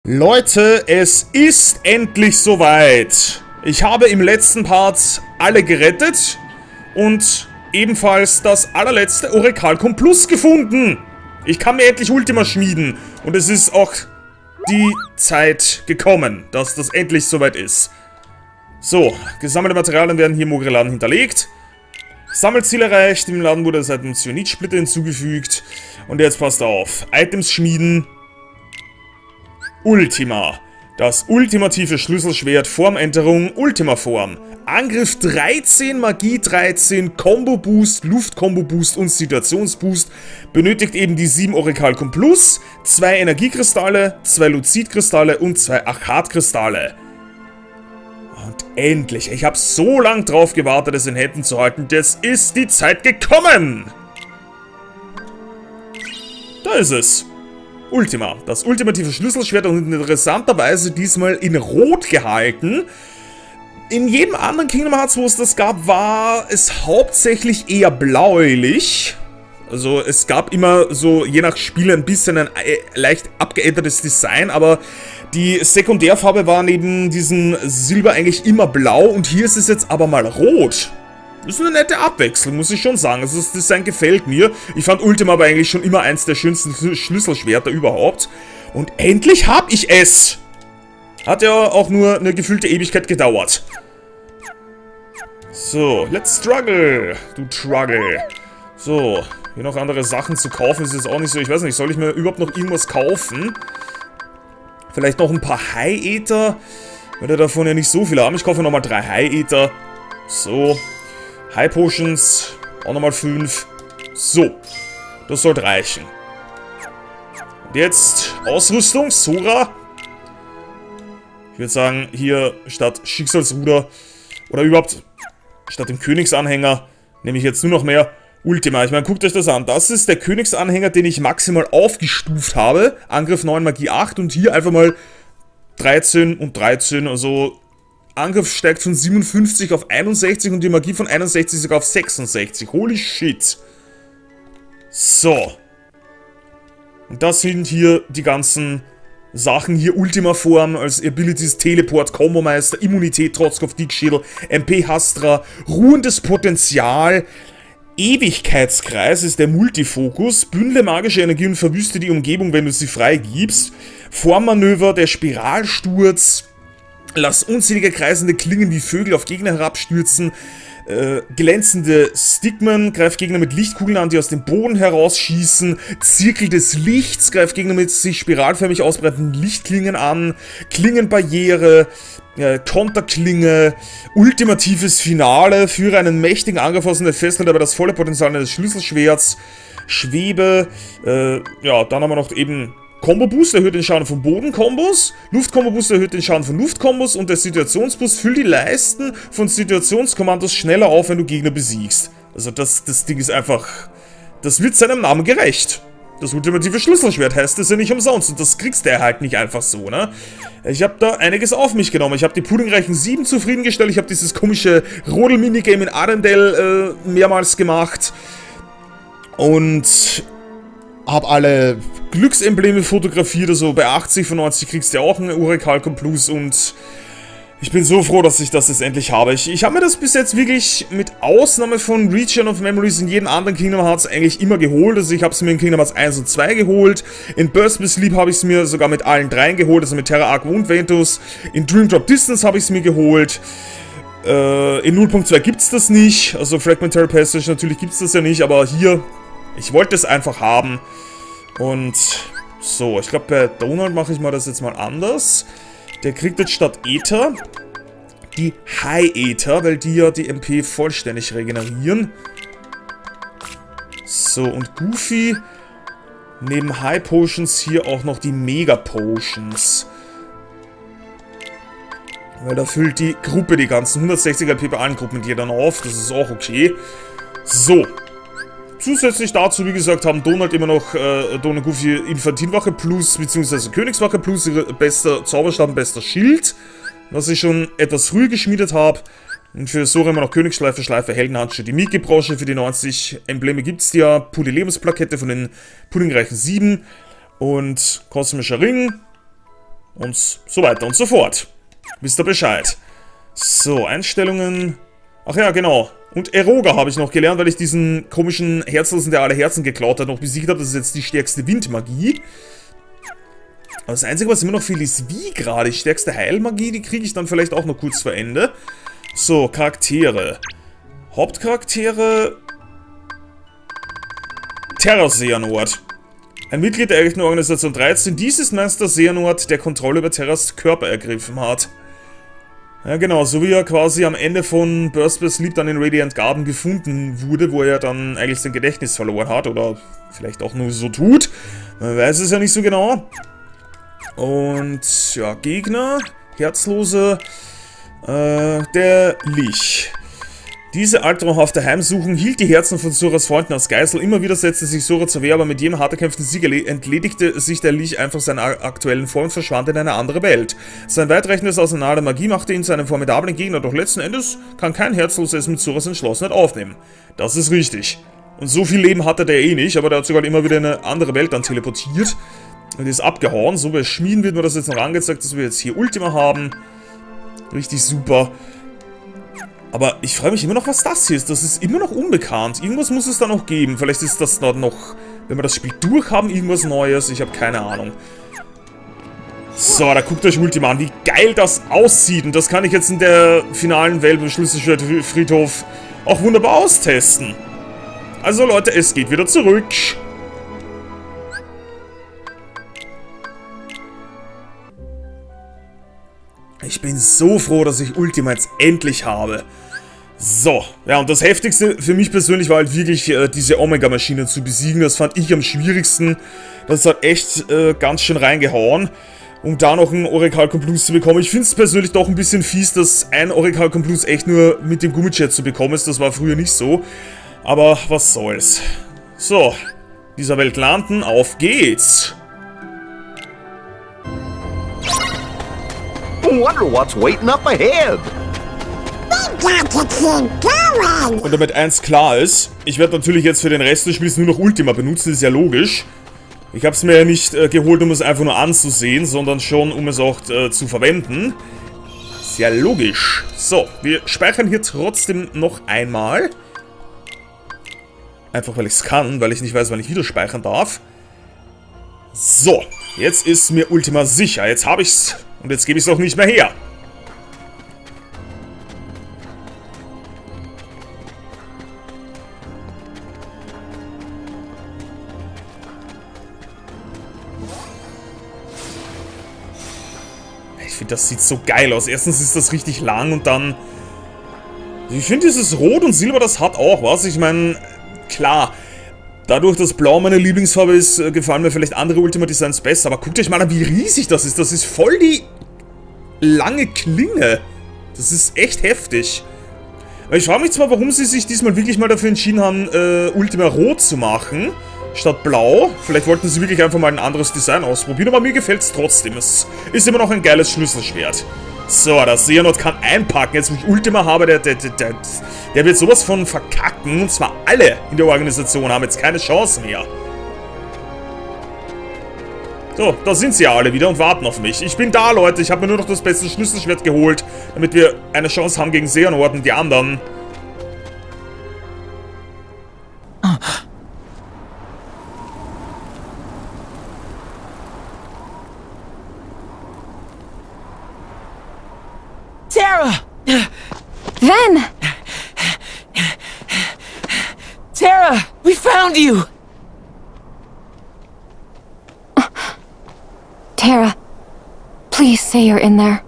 Leute, es ist endlich soweit. Ich habe im letzten Part alle gerettet und ebenfalls das allerletzte Orakalcum Plus gefunden. Ich kann mir endlich Ultima schmieden und es ist auch die Zeit gekommen, dass das endlich soweit ist. So, gesammelte Materialien werden hier im Mogriladen hinterlegt. Sammelziel erreicht, im Laden wurde seit dem Cyanid-Splitter hinzugefügt. Und jetzt passt auf, Items schmieden. Ultima. Das ultimative Schlüsselschwert, Formenterung, Ultima-Form. Angriff 13, Magie 13, Combo-Boost, Luft-Combo-Boost und Situationsboost. Benötigt eben die 7 Orakalcum Plus, 2 Energiekristalle, 2 Luzid-Kristalle und 2 Achat-Kristalle. Und endlich, ich habe so lange drauf gewartet, es in Händen zu halten. Das ist die Zeit gekommen! Da ist es. Ultima. Das ultimative Schlüsselschwert und interessanterweise diesmal in Rot gehalten. In jedem anderen Kingdom Hearts, wo es das gab, war es hauptsächlich eher bläulich. Also es gab immer so, je nach Spiel, ein bisschen ein leicht abgeändertes Design, aber die Sekundärfarbe war neben diesem Silber eigentlich immer blau und hier ist es jetzt aber mal rot. Das ist eine nette Abwechslung, muss ich schon sagen. Also das Design gefällt mir. Ich fand Ultima aber eigentlich schon immer eins der schönsten Schlüsselschwerter überhaupt. Und endlich habe ich es! Hat ja auch nur eine gefühlte Ewigkeit gedauert. So, let's struggle, du Struggle. So, hier noch andere Sachen zu kaufen ist jetzt auch nicht so. Ich weiß nicht, soll ich mir überhaupt noch irgendwas kaufen? Vielleicht noch ein paar High Ether. Werde davon ja nicht so viele haben. Ich kaufe nochmal 3 High Ether. So. High Potions, auch nochmal 5. So, das sollte reichen. Und jetzt Ausrüstung, Sora. Ich würde sagen, hier statt Schicksalsruder oder überhaupt statt dem Königsanhänger nehme ich jetzt nur noch mehr Ultima. Ich meine, guckt euch das an. Das ist der Königsanhänger, den ich maximal aufgestuft habe. Angriff 9, Magie 8 und hier einfach mal 13 und 13, also Angriff steigt von 57 auf 61 und die Magie von 61 sogar auf 66. Holy shit. So. Und das sind hier die ganzen Sachen. Hier Ultima-Form als Abilities, Teleport, Kombomeister, Immunität, Trotzkopf, Dickschädel, MP Hastra, ruhendes Potenzial, Ewigkeitskreis ist der Multifokus, bündle magische Energie und verwüste die Umgebung, wenn du sie freigibst, Formmanöver, der Spiralsturz, lass unzählige kreisende Klingen wie Vögel auf Gegner herabstürzen. Glänzende Stigmen, greift Gegner mit Lichtkugeln an, die aus dem Boden herausschießen. Zirkel des Lichts, greift Gegner mit sich spiralförmig ausbreitenden Lichtklingen an. Klingenbarriere, Konterklinge, ultimatives Finale, führe einen mächtigen Angriff aus und fesselt aber das volle Potenzial eines Schlüsselschwerts. Schwebe, ja, dann haben wir noch eben Combo-Boost erhöht den Schaden von Boden-Kombos, Luft-Combo-Boost erhöht den Schaden von Luft-Kombos und der Situationsboost füllt die Leisten von Situationskommandos schneller auf, wenn du Gegner besiegst. Also das Ding ist einfach... Das wird seinem Namen gerecht. Das ultimative Schlüsselschwert heißt es ja nicht umsonst und das kriegst du halt nicht einfach so, ne? Ich habe da einiges auf mich genommen. Ich habe die puddingreichen 7 zufriedengestellt, ich habe dieses komische Rodel-Minigame in Arendelle mehrmals gemacht und habe alle Glücksembleme fotografiert, also bei 80 von 90 kriegst du ja auch ein Orakalcum Plus und ich bin so froh, dass ich das jetzt endlich habe. Ich habe mir das bis jetzt wirklich mit Ausnahme von Region of Memories in jedem anderen Kingdom Hearts eigentlich immer geholt. Also ich habe es mir in Kingdom Hearts 1 und 2 geholt, in Burst with Sleep habe ich es mir sogar mit allen 3 geholt, also mit Terra Aqua und Ventus, in Dream Drop Distance habe ich es mir geholt. In 0.2 gibt es das nicht, also Fragmentary Passage natürlich gibt es das ja nicht, aber hier, ich wollte es einfach haben. Und so, ich glaube bei Donald mache ich mal das jetzt mal anders. Der kriegt jetzt statt Ether die High Ether, weil die ja die MP vollständig regenerieren. So, und Goofy neben High Potions hier auch noch die Mega Potions. Weil da füllt die Gruppe die ganzen 160 LP bei allen Gruppen die dann auf, das ist auch okay. So. Zusätzlich dazu, wie gesagt, haben Donald immer noch Donald Goofy Infantinwache Plus, beziehungsweise Königswache Plus, ihre bester Zauberstab und bester Schild, was ich schon etwas früher geschmiedet habe. Und für Sora immer noch Königsschleife, Schleife, Heldenhandschuhe, die Mickey-Brosche, für die 90 Embleme gibt es ja, Pudding-Lebensplakette von den puddingreichen 7 und kosmischer Ring. Und so weiter und so fort. Wisst ihr Bescheid. So, Einstellungen. Ach ja, genau. Und Eroga habe ich noch gelernt, weil ich diesen komischen Herzlosen, der alle Herzen geklaut hat, noch besiegt habe. Das ist jetzt die stärkste Windmagie. Aber das Einzige, was immer noch fehlt, ist wie gerade. Die stärkste Heilmagie, die kriege ich dann vielleicht auch noch kurz vor Ende. So, Charaktere. Hauptcharaktere. Terra Xehanort. Ein Mitglied der echten Organisation 13. Dies ist Meister Xehanort, der Kontrolle über Terras Körper ergriffen hat. Ja genau, so wie er quasi am Ende von Burst by Sleep dann in Radiant Garden gefunden wurde, wo er dann eigentlich sein Gedächtnis verloren hat oder vielleicht auch nur so tut. Man weiß es ja nicht so genau. Und ja, Gegner, Herzlose, der Lich. Diese albtraumhafte Heimsuchung hielt die Herzen von Soras Freunden als Geisel. Immer wieder setzte sich Sora zur Wehr, aber mit jedem hart erkämpften Sieg entledigte sich der Lich einfach seiner aktuellen Form und verschwand in eine andere Welt. Sein weitreichendes Arsenal der Magie machte ihn zu einem formidablen Gegner, doch letzten Endes kann kein Herzloser es mit Soras Entschlossenheit aufnehmen. Das ist richtig. Und so viel Leben hatte der eh nicht, aber der hat sogar immer wieder in eine andere Welt dann teleportiert. Und ist abgehauen. So bei Schmieden wird mir das jetzt noch angezeigt, dass wir jetzt hier Ultima haben. Richtig super. Aber ich frage mich immer noch, was das hier ist. Das ist immer noch unbekannt. Irgendwas muss es da noch geben. Vielleicht ist das dann noch, wenn wir das Spiel durch haben, irgendwas Neues. Ich habe keine Ahnung. So, da guckt euch Ultima an, wie geil das aussieht. Und das kann ich jetzt in der finalen Welt beim Schlüsselschwertfriedhof auch wunderbar austesten. Also Leute, es geht wieder zurück. Ich bin so froh, dass ich Ultima jetzt endlich habe. So, ja, und das Heftigste für mich persönlich war halt wirklich diese Omega-Maschine zu besiegen. Das fand ich am schwierigsten. Das hat echt ganz schön reingehauen, um da noch einen Orikalcon Plus zu bekommen. Ich finde es persönlich doch ein bisschen fies, dass ein Orikalcon Plus echt nur mit dem Gummijet zu bekommen ist. Das war früher nicht so. Aber was soll's. So, dieser Welt landen, auf geht's. Wonder what's waiting up ahead. Und damit eins klar ist, ich werde natürlich jetzt für den Rest des Spiels nur noch Ultima benutzen, ist ja logisch. Ich habe es mir ja nicht geholt, um es einfach nur anzusehen, sondern schon, um es auch zu verwenden. Ist ja logisch. So, wir speichern hier trotzdem noch einmal. Einfach weil ich es kann, weil ich nicht weiß, wann ich wieder speichern darf. So, jetzt ist mir Ultima sicher. Jetzt habe ich's. Und jetzt gebe ich es auch nicht mehr her. Ich finde, das sieht so geil aus. Erstens ist das richtig lang und dann... Ich finde, dieses Rot und Silber, das hat auch was. Ich meine, klar... Dadurch, dass Blau meine Lieblingsfarbe ist, gefallen mir vielleicht andere Ultima-Designs besser. Aber guckt euch mal an, wie riesig das ist. Das ist voll die lange Klinge. Das ist echt heftig. Ich frage mich zwar, warum sie sich diesmal wirklich mal dafür entschieden haben, Ultima Rot zu machen, statt Blau. Vielleicht wollten sie wirklich einfach mal ein anderes Design ausprobieren, aber mir gefällt es trotzdem. Es ist immer noch ein geiles Schlüsselschwert. So, das Xehanort kann einpacken. Jetzt, wo ich Ultima habe, der wird sowas von verkacken. Und zwar alle in der Organisation haben jetzt keine Chance mehr. So, da sind sie ja alle wieder und warten auf mich. Ich bin da, Leute. Ich habe mir nur noch das beste Schlüsselschwert geholt, damit wir eine Chance haben gegen Xehanort und die anderen. Terra! Ven! Terra! We found you! Terra, please say you're in there.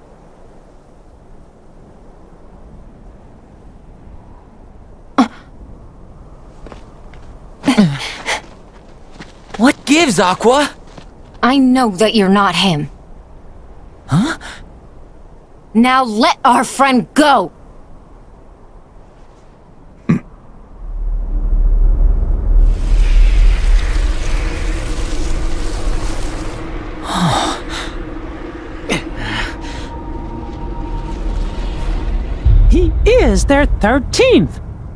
What gives, Aqua? I know that you're not him. Huh? Now let our friend go! He is their 13th.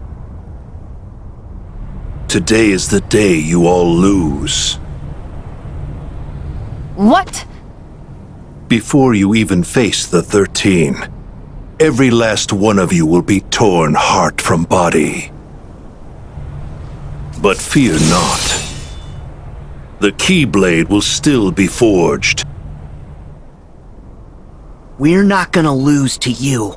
Today is the day you all lose. What? before you even face the 13. Every last one of you will be torn heart from body. But fear not. The Keyblade will still be forged. We're not gonna lose to you.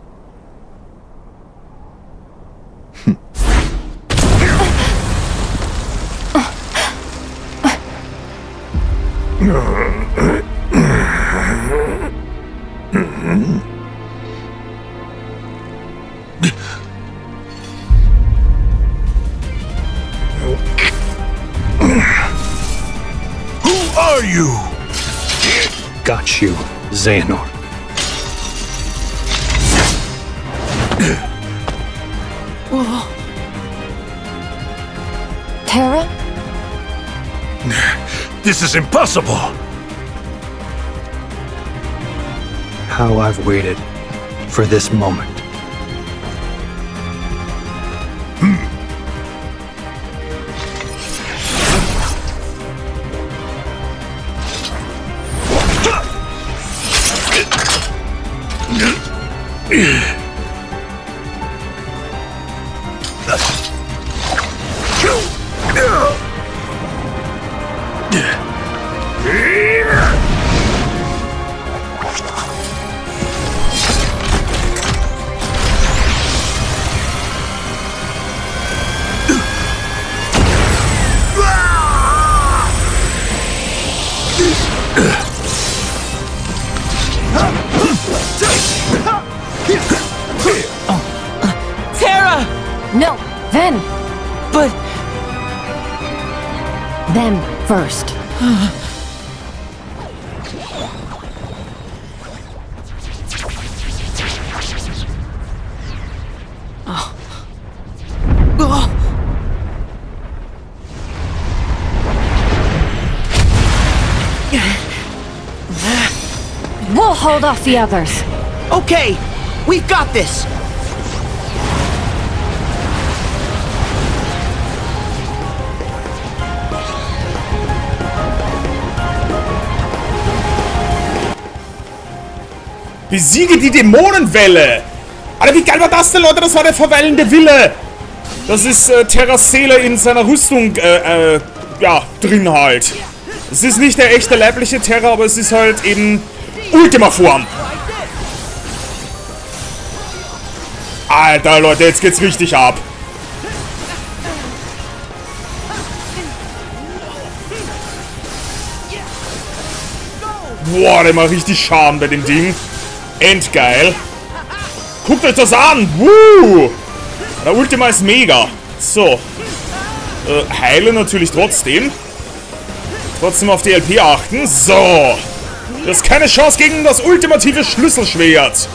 Who are you? Got you, Xehanort. Terra? This is impossible! How I've waited for this moment. Terra! No, then. But Them first. We'll hold off the others. Okay, we've got this. Besiege die Dämonenwelle! Alter, wie geil war das denn, Leute? Das war der verweilende Wille! Das ist Terras Seele in seiner Rüstung, ja, drin halt. Es ist nicht der echte leibliche Terra, aber es ist halt eben Ultima-Form. Alter, Leute, jetzt geht's richtig ab. Boah, der macht richtig Schaden bei dem Ding. Endgeil. Guckt euch das an. Woo! Der Ultima ist mega. So. Heile natürlich trotzdem. Trotzdem auf die LP achten. So. Du hast keine Chance gegen das ultimative Schlüsselschwert.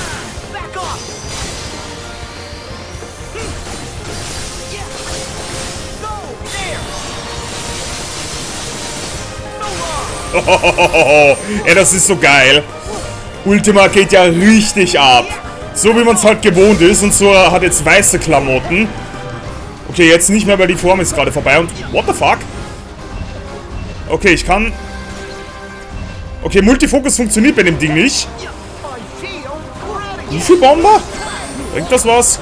Ey, das ist so geil. Ultima geht ja richtig ab. So wie man es halt gewohnt ist. Und so hat jetzt weiße Klamotten. Okay, jetzt nicht mehr, weil die Form ist gerade vorbei. Und what the fuck? Okay, ich kann... Okay, Multifokus funktioniert bei dem Ding nicht. Wie viel Bomber? Bringt das was?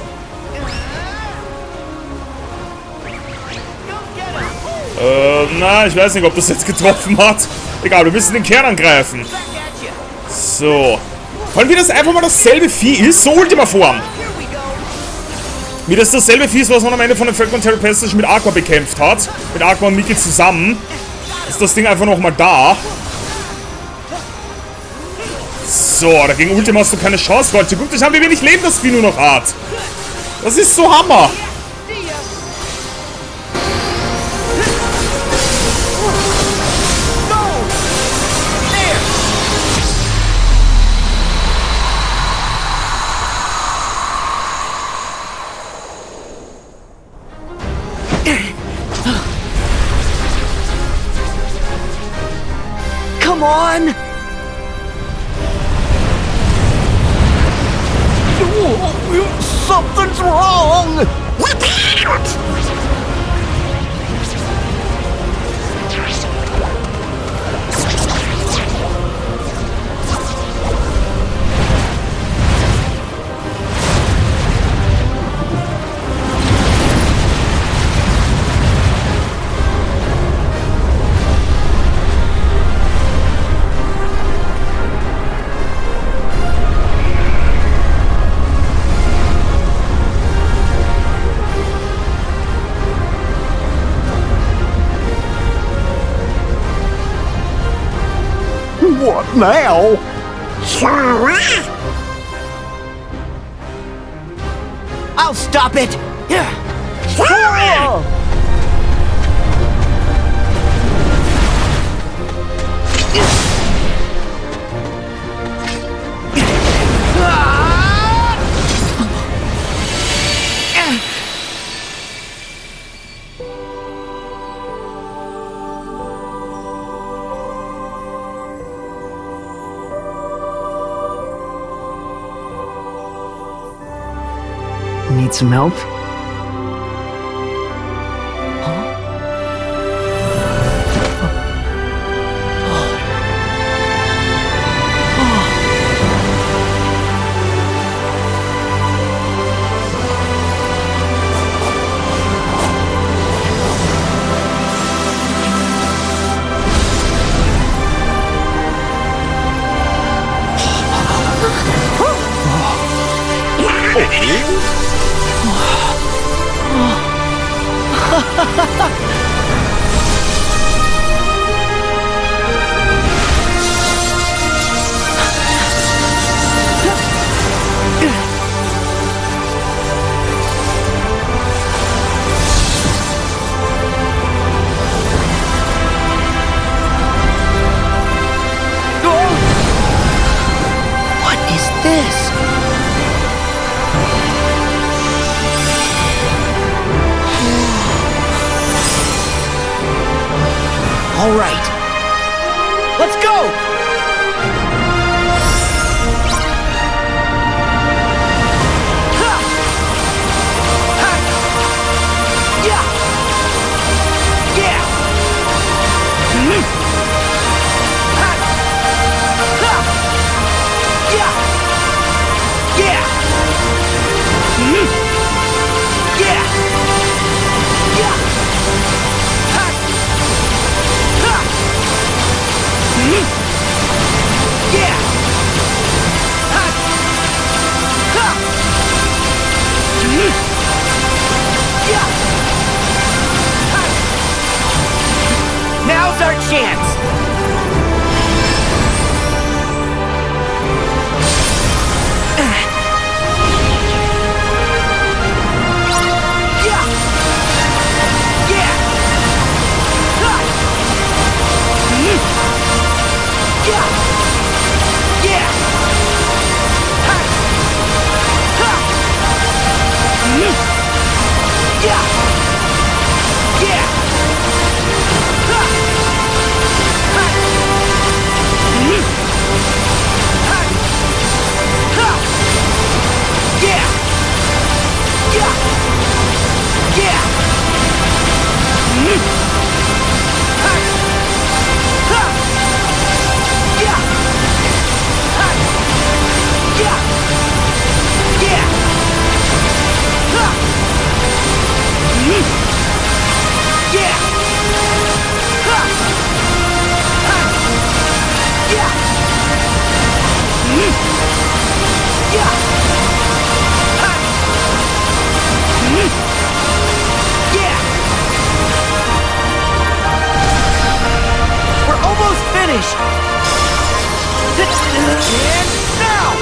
Na, ich weiß nicht, ob das jetzt getroffen hat. Egal, wir müssen den Kern angreifen. So. Vor allem, wie das einfach mal dasselbe Vieh ist. So Ultima-Form. Wie das dasselbe Vieh ist, was man am Ende von den Fragment Passage mit Aqua bekämpft hat. Mit Aqua und Miki zusammen. Ist das Ding einfach nochmal da. So, dagegen Ultima hast du keine Chance, Leute. Guckt euch an, wie wenig Leben das Vieh nur noch hat. Das ist so Hammer. Come on! Something's wrong! now. I'll stop it. Need some help? All right. Let's go! Ha! Ha! Yeah! Yeah! Ha! Ha! Yeah! Yeah! Yeah! Yeah! Ha! Ha! Yeah! Ha! Ha! Yeah! Ha! Now's our chance! Yeah! Yeah! Ha! Yeah! Yeah! Ha! Ha! Yeah! Yeah! Ha! Ha! Ha! Ha! Yeah! Yeah! Yeah! Ha! Ha! Yeah! Ha! Yeah! Yeah! Ha! Yeah! Ha! Ha! Yeah! Yeah! Ha! Yeah! We're almost finished! And now!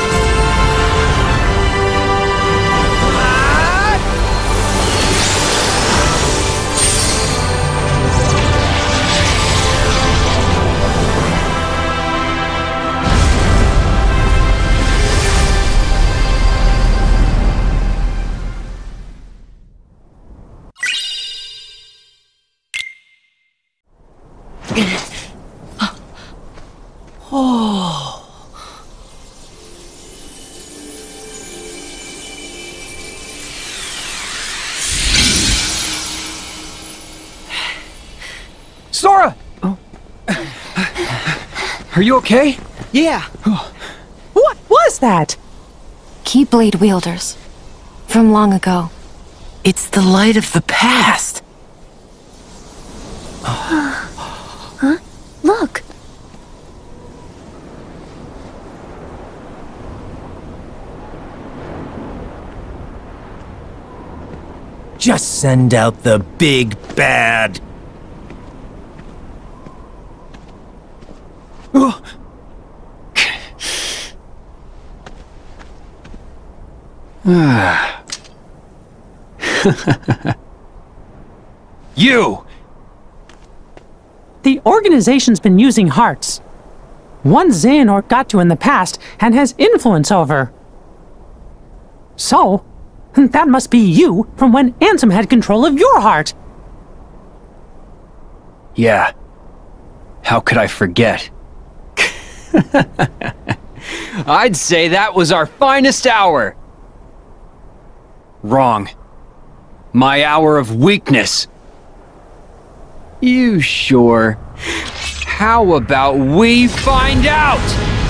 Sora! Are you okay? Yeah! What was that? Keyblade wielders. From long ago. It's the light of the past. Huh? Look! Just send out the big bad. You! The organization's been using hearts. One Xehanort got to in the past and has influence over. So, that must be you from when Ansem had control of your heart. Yeah. How could I forget? I'd say that was our finest hour. Wrong. My hour of weakness. You sure? How about we find out?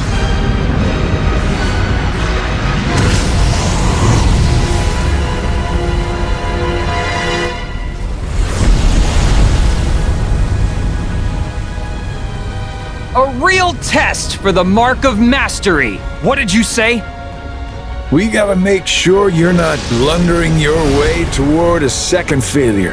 A real test for the Mark of Mastery. What did you say? We gotta make sure you're not blundering your way toward a second failure.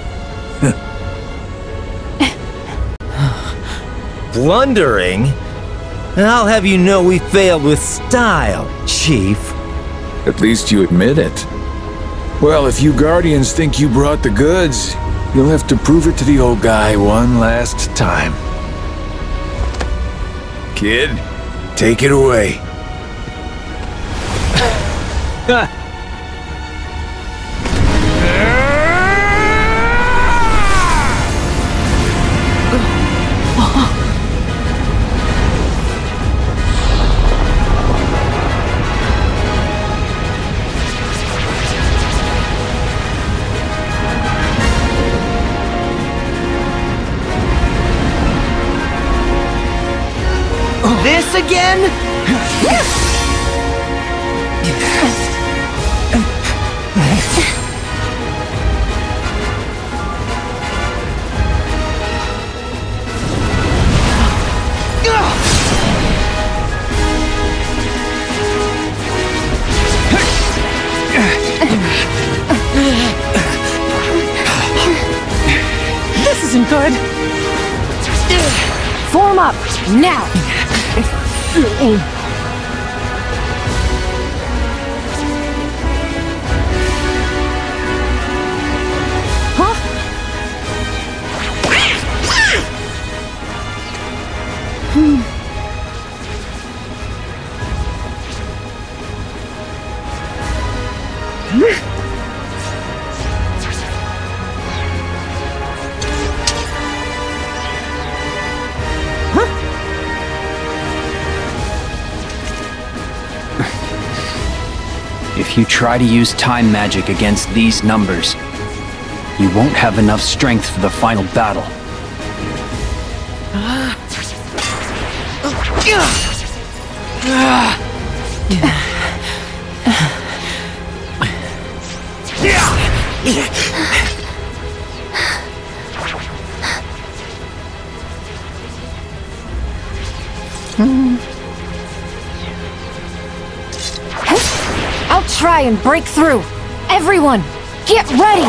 Blundering? I'll have you know we failed with style, Chief. At least you admit it. Well, if you Guardians think you brought the goods, you'll have to prove it to the old guy one last time. Kid, take it away. This again? This isn't good. Form up, now! If you try to use time magic against these numbers, you won't have enough strength for the final battle. I'll try and break through. Everyone, get ready!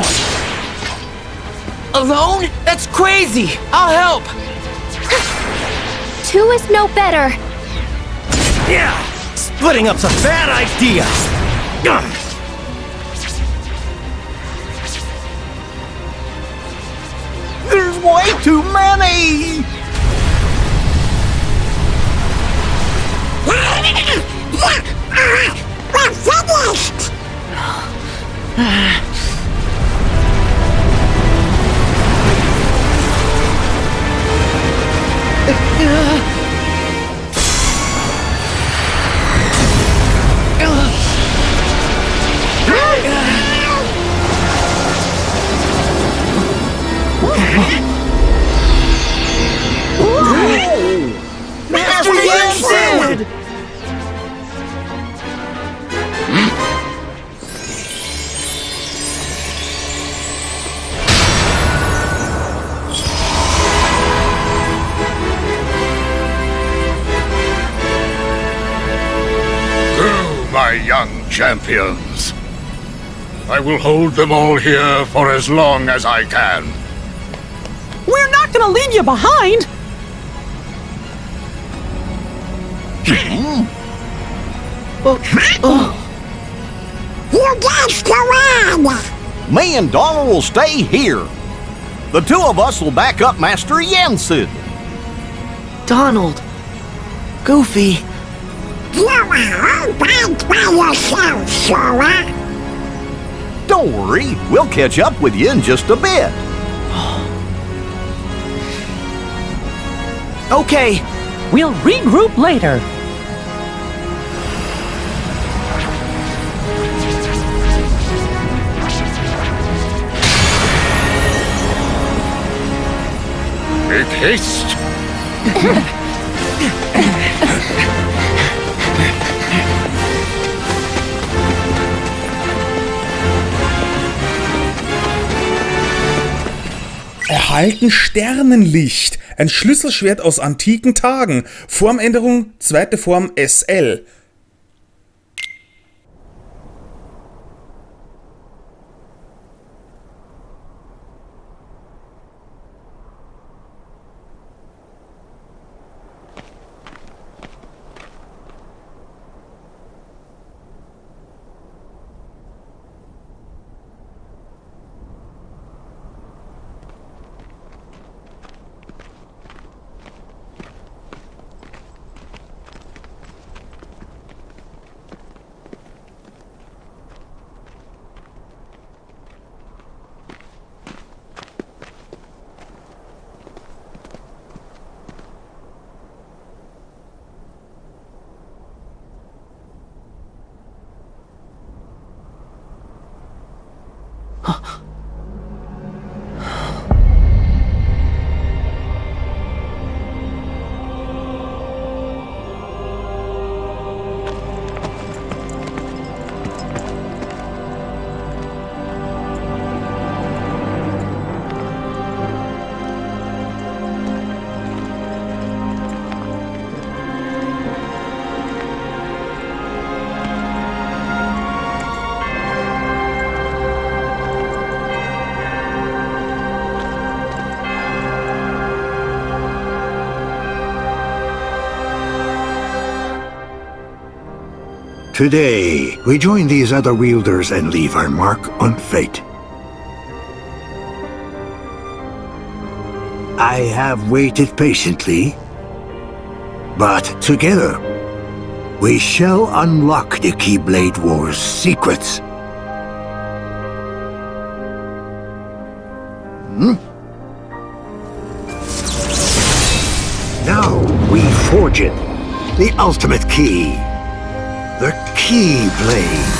Alone? That's crazy! I'll help! Two is no better. Yeah! Splitting up's a bad idea! There's way too many! We're finished! Master Yen! My young champions. I will hold them all here for as long as I can. We're not gonna leave you behind! That's the one! Me and Donald will stay here. The two of us will back up Master Jensen. Donald. Goofy. You are all bad by yourself, Sora. Don't worry, we'll catch up with you in just a bit. Okay. We'll regroup later. Make haste! Erhalten Sternenlicht. Ein Schlüsselschwert aus antiken Tagen. Formänderung, zweite Form SL. Today, we join these other wielders and leave our mark on fate. I have waited patiently, but together, we shall unlock the Keyblade War's secrets. Now, we forge it, the ultimate key. The Keyblade.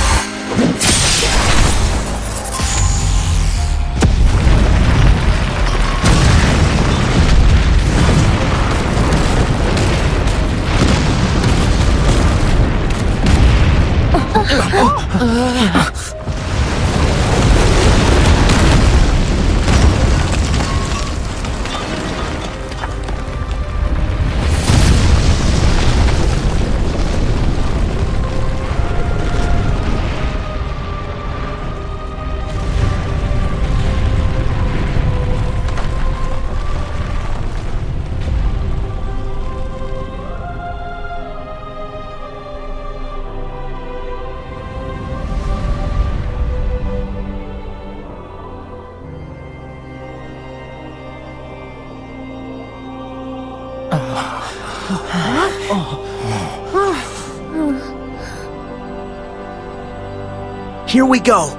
Here we go.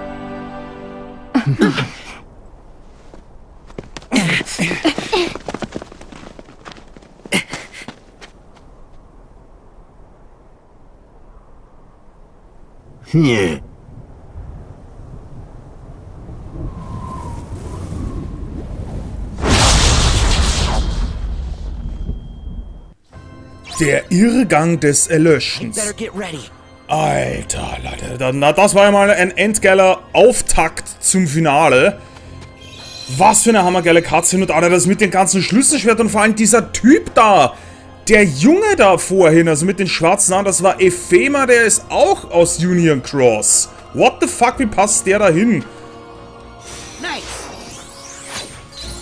Yeah. Der Irrgang des Erlöschens. Alter, Leute, das war ja mal ein endgeiler Auftakt zum Finale. Was für eine hammergeile Cutscene und Alter, das mit den ganzen Schlüsselschwertern und vor allem dieser Typ da. Der Junge da vorhin, also mit den schwarzen Haaren, das war Ephema, der ist auch aus Union Cross. What the fuck, wie passt der da hin?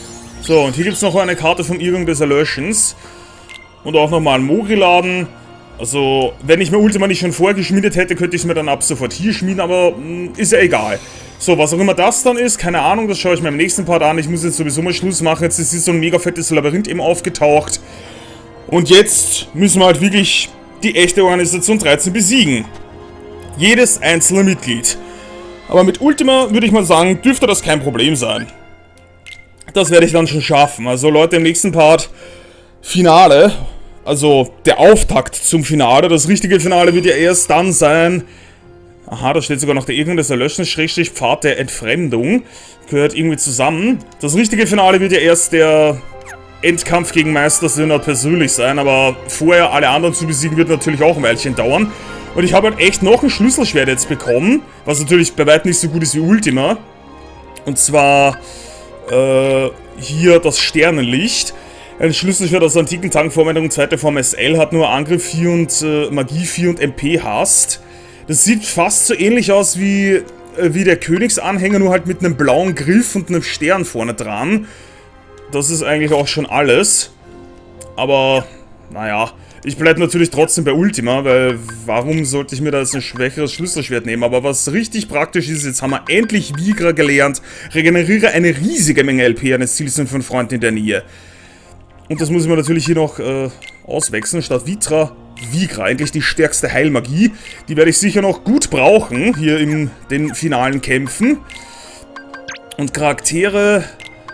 So, und hier gibt es noch eine Karte vom Irrgang des Erlöschens. Und auch nochmal einen Mogri-Laden. Also, wenn ich mir Ultima nicht schon vorher geschmiedet hätte, könnte ich es mir dann ab sofort hier schmieden, aber ist ja egal. So, was auch immer das dann ist, keine Ahnung, das schaue ich mir im nächsten Part an. Ich muss jetzt sowieso mal Schluss machen. Jetzt ist so ein mega fettes Labyrinth eben aufgetaucht. Und jetzt müssen wir halt wirklich die echte Organisation 13 besiegen. Jedes einzelne Mitglied. Aber mit Ultima, würde ich mal sagen, dürfte das kein Problem sein. Das werde ich dann schon schaffen. Also Leute, im nächsten Part Finale, also der Auftakt zum Finale. Das richtige Finale wird ja erst dann sein. Aha, da steht sogar noch der Irrgang des Erlöschens, / Pfad der Entfremdung. Gehört irgendwie zusammen. Das richtige Finale wird ja erst der Endkampf gegen Meister Synod persönlich sein, aber vorher alle anderen zu besiegen wird natürlich auch ein Weilchen dauern. Und ich habe halt echt noch ein Schlüsselschwert jetzt bekommen, was natürlich bei weitem nicht so gut ist wie Ultima. Und zwar hier das Sternenlicht. Ein Schlüsselschwert aus der antiken Tankvorwendung, zweite Form SL, hat nur Angriff 4 und Magie 4 und MP hast. Das sieht fast so ähnlich aus wie der Königsanhänger, nur halt mit einem blauen Griff und einem Stern vorne dran. Das ist eigentlich auch schon alles. Aber, naja, ich bleibe natürlich trotzdem bei Ultima, weil warum sollte ich mir da jetzt ein schwächeres Schlüsselschwert nehmen? Aber was richtig praktisch ist, jetzt haben wir endlich Vigra gelernt. Regeneriere eine riesige Menge LP eines Ziels und von Freunden in der Nähe. Und das muss ich mir natürlich hier noch auswechseln. Statt Vitra, Vigra, eigentlich die stärkste Heilmagie. Die werde ich sicher noch gut brauchen, hier in den finalen Kämpfen. Und Charaktere...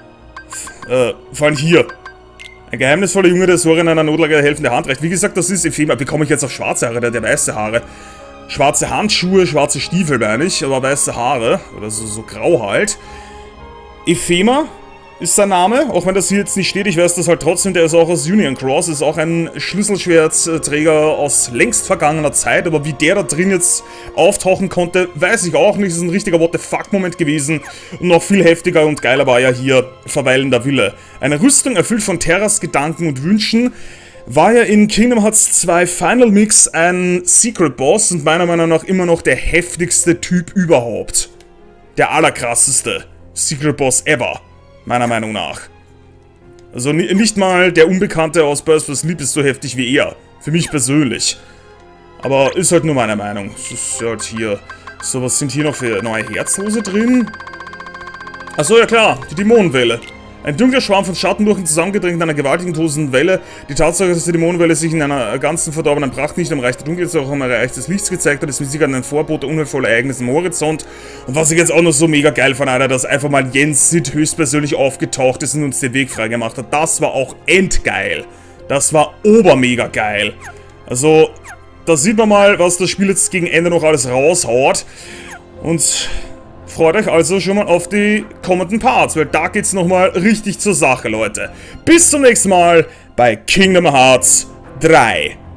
vor allem hier. Ein geheimnisvoller Junge, der Sora in einer Notlage helfende Hand reicht. Wie gesagt, das ist Ephema. Bekomme ich jetzt auf schwarze Haare, der weiße Haare. Schwarze Handschuhe, schwarze Stiefel, meine ich, aber weiße Haare. Oder so grau halt. Ephema ist sein Name, auch wenn das hier jetzt nicht steht, ich weiß das halt trotzdem, der ist auch aus Union Cross, ist auch ein Schlüsselschwertträger aus längst vergangener Zeit, aber wie der da drin jetzt auftauchen konnte, weiß ich auch nicht, das ist ein richtiger What-the-fuck-Moment gewesen und noch viel heftiger und geiler war ja hier verweilender Wille. Eine Rüstung erfüllt von Terras Gedanken und Wünschen, war ja in Kingdom Hearts 2 Final Mix ein Secret Boss und meiner Meinung nach immer noch der heftigste Typ überhaupt. Der allerkrasseste Secret Boss ever. Meiner Meinung nach. Also nicht mal der Unbekannte aus Burst for Sleep ist so heftig wie er. Für mich persönlich. Aber ist halt nur meine Meinung. Das ist halt hier... So, was sind hier noch für neue Herzlose drin? Achso, ja klar. Die Dämonenwelle. Ein dunkler Schwarm von Schattenlurchen zusammengedrängt in einer gewaltigen tosenden Welle. Die Tatsache, dass die Dämonenwelle sich in einer ganzen verdorbenen Pracht nicht am Reich der Dunkelheit, sondern auch am Reich des Lichts gezeigt hat, ist mit Sicherheit ein Vorbote unheilvoller Ereignisse am Horizont. Und was ich jetzt auch noch so mega geil fand, Alter, dass einfach mal Jens Sid höchstpersönlich aufgetaucht ist und uns den Weg freigemacht hat. Das war auch endgeil. Das war obermega geil. Also, da sieht man mal, was das Spiel jetzt gegen Ende noch alles raushaut. Und... freut euch also schon mal auf die kommenden Parts, weil da geht's nochmal richtig zur Sache, Leute. Bis zum nächsten Mal bei Kingdom Hearts 3.